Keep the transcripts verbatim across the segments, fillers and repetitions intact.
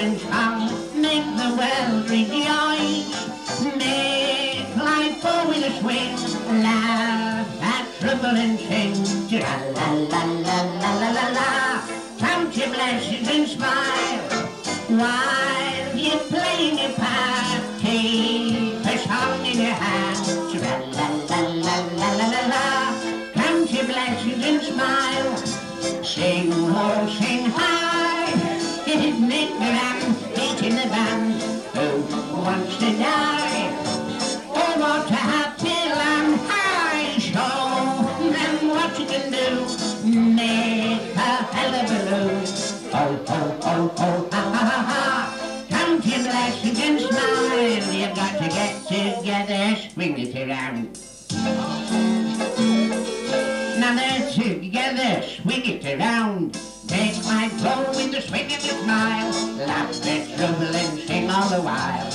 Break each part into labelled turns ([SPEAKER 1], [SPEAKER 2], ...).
[SPEAKER 1] and song, make the world rejoice. Make life go with a swing, laugh at trouble and sing. La la la la la la la la. Count your blessings and smile while you're playing your part. Keep a song in your hand. La la la la la la la la. Count your blessings and smile. Sing low, sing high. Make the band, beat in the band. Who wants to die? Oh, what a happy land. High show them what you can do. Make a hullabaloo. Oh, oh, oh, oh, ha, ha, ha, ha. Count your blessings and smile. You've got to get together, swing it around. Now they're together, swing it around. Make my flow with the swing and the smile. Laugh at trouble and sing all the while.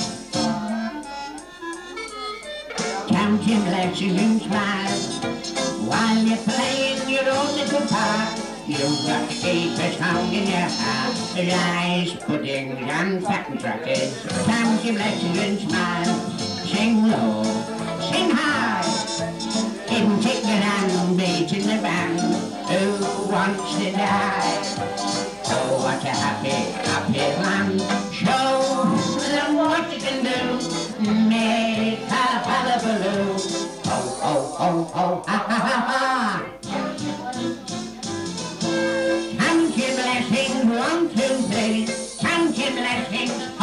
[SPEAKER 1] Count your blessings and smile while you're playing your own little part. You've got to keep a song in your heart. Rice puddings and fat and crackers. Count your blessings and smile. Sing low, sing high. Even take your hand, beat in the band. Who wants to die? Oh, what a happy, happy land. Show them what you can do. Make a hullabaloo. Oh, oh, oh, oh, ha, ha, ha, ha. Count your blessings, one, two, three. Count your blessings.